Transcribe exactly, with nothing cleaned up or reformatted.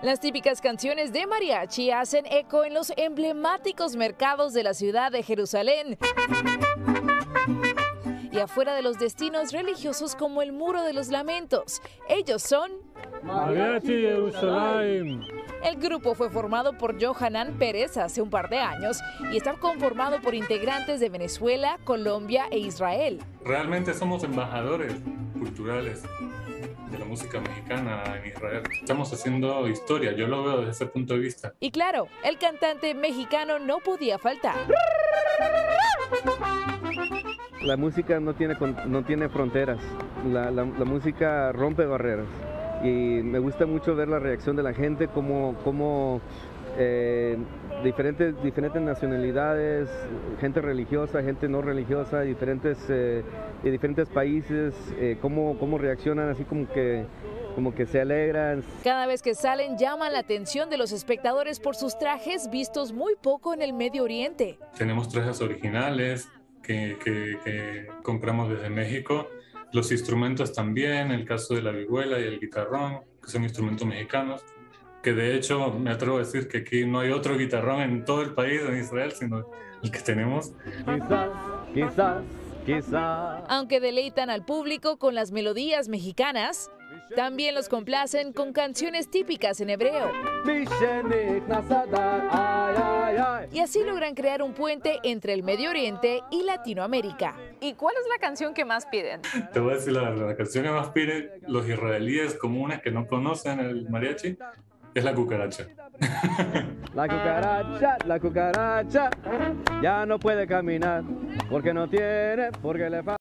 Las típicas canciones de mariachi hacen eco en los emblemáticos mercados de la ciudad de Jerusalén y afuera de los destinos religiosos como el Muro de los Lamentos. Ellos son Mariachi Jerusalén. El grupo fue formado por Johanan Pérez hace un par de años y está conformado por integrantes de Venezuela, Colombia e Israel. Realmente somos embajadores culturales de la música mexicana en Israel. Estamos haciendo historia, yo lo veo desde ese punto de vista. Y claro, el cantante mexicano no podía faltar. La música no tiene, no tiene fronteras, la, la, la música rompe barreras y me gusta mucho ver la reacción de la gente, como, como eh, diferentes, diferentes nacionalidades, gente religiosa, gente no religiosa, diferentes, eh, de diferentes países, eh, cómo, cómo reaccionan, así como que, como que se alegran. Cada vez que salen llaman la atención de los espectadores por sus trajes vistos muy poco en el Medio Oriente. Tenemos trajes originales que, que, que compramos desde México. Los instrumentos también, el caso de la vihuela y el guitarrón, que son instrumentos mexicanos, que de hecho me atrevo a decir que aquí no hay otro guitarrón en todo el país, en Israel, sino el que tenemos. Quizás, quizás, quizás. Aunque deleitan al público con las melodías mexicanas, también los complacen con canciones típicas en hebreo. Y así logran crear un puente entre el Medio Oriente y Latinoamérica. ¿Y cuál es la canción que más piden? Te voy a decir la verdad, la canción que más piden los israelíes comunes que no conocen el mariachi es la cucaracha. La cucaracha, la cucaracha, ya no puede caminar porque no tiene, porque le falta.